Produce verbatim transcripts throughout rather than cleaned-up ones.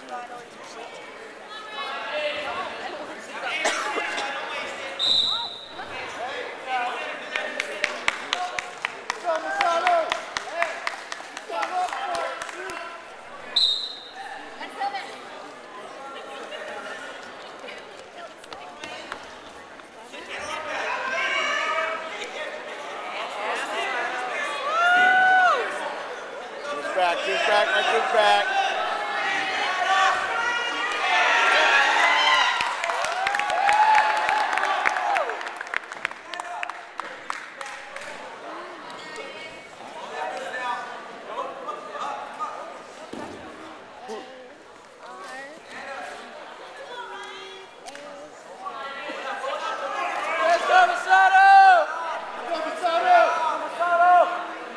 Back, just back, my foot back. Let's go, Masato! Go, Masato! Masato!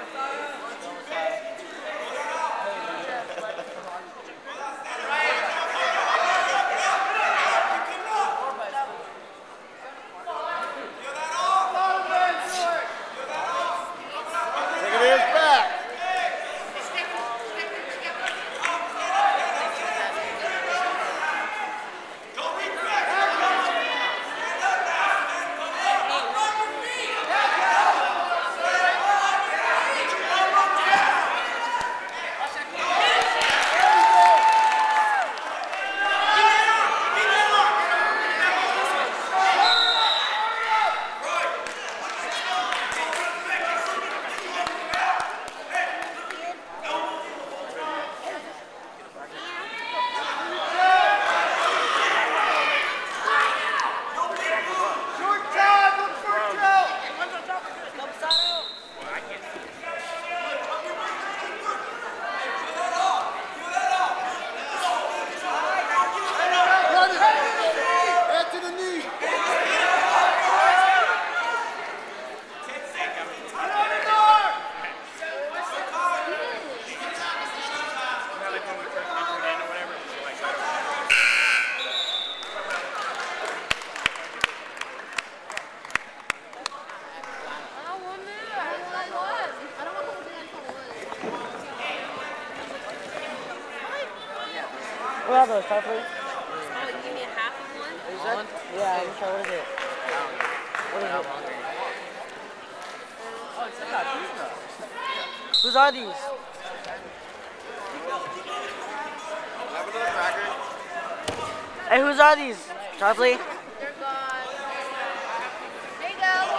What are those, Tyler? Oh, you give me a half of one? Is that? Yeah, I'm sure. What is it? What is it? Oh, it's not pizza. Whose are these? Hey, whose are these? Charlie? They're gone. There you go.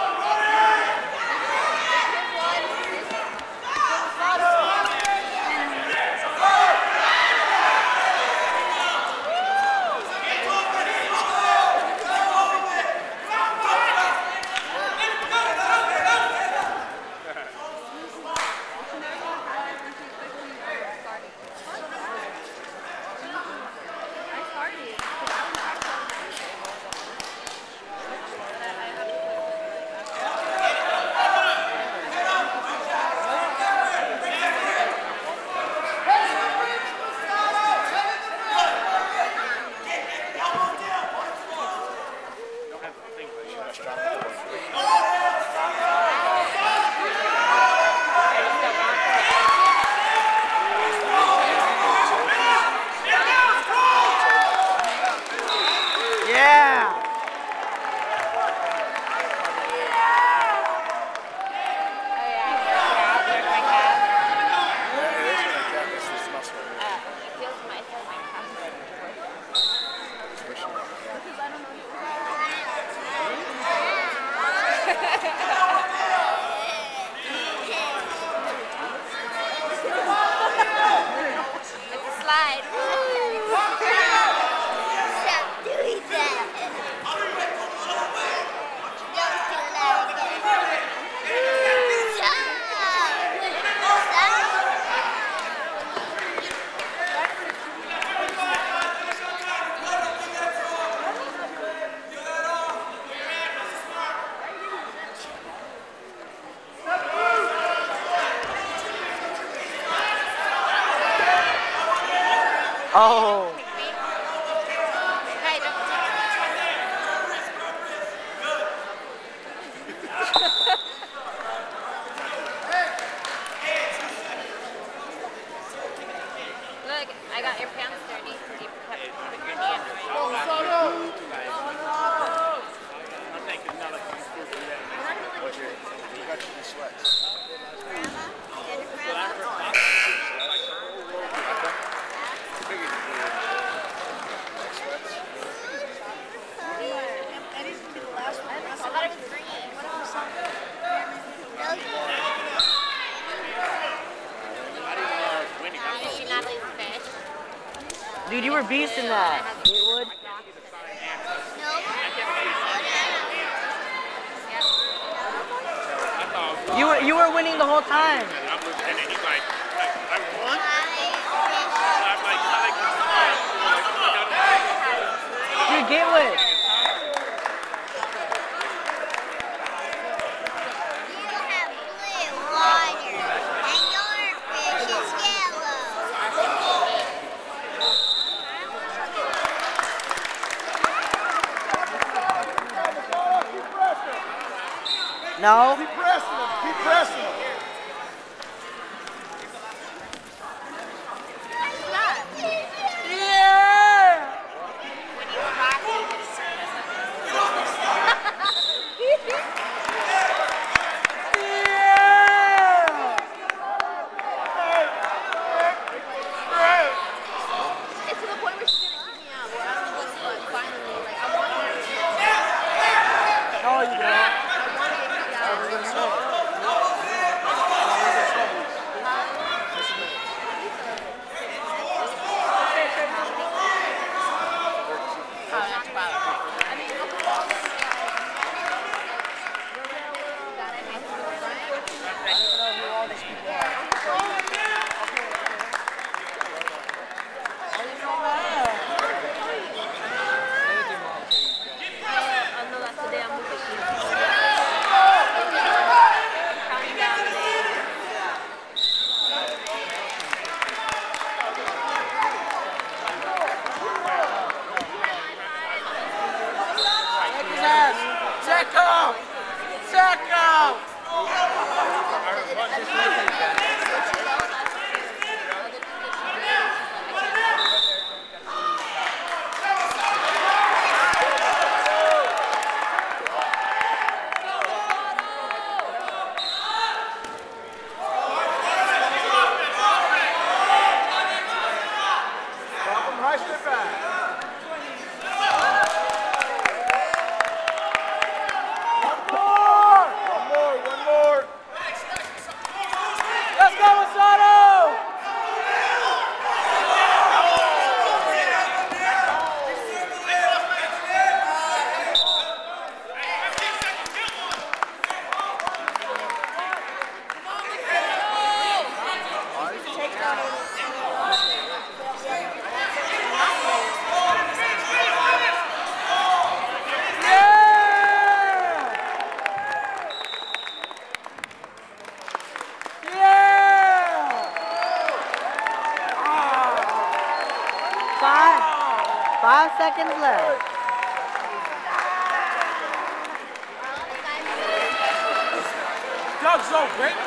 Oh. Look, like I got your pants dirty because you kept putting your knee under it. Go, Masato! I'm thinking not like you screwed through that. What's your, you got your sweats. Grandma? Did it, Well, Grandma? after a box, like the whole world, I figured you did. Like sweats. Eddie's gonna be the last one. I thought it was green. What else? Did she not leave the fish? Dude, you were beast in that. Gatewood. You were you were winning the whole time. And I'm losing, and then he's like, I, I won? I'm like, I like this time. Dude, Gatewood. No. Keep pressing him. Keep pressing him. Yeah. It's to the point where she's gonna kick me out. Where I'm gonna go finally. Like I want her to. Oh, you got. Five, five seconds left. Doug's so great.